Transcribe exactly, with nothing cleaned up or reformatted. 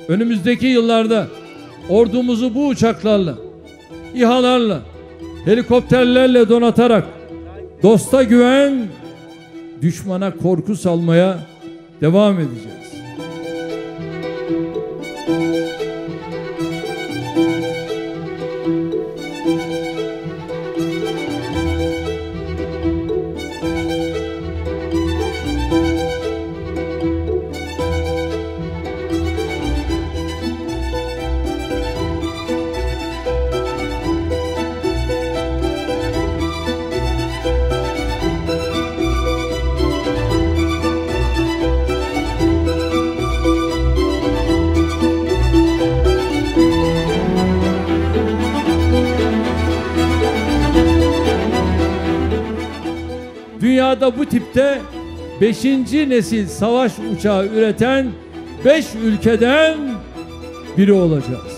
Önümüzdeki yıllarda ordumuzu bu uçaklarla, İHA'larla, helikopterlerle donatarak dosta güven, düşmana korku salmaya devam edeceğiz. Dünyada bu tipte beşinci nesil savaş uçağı üreten beş ülkeden biri olacağız.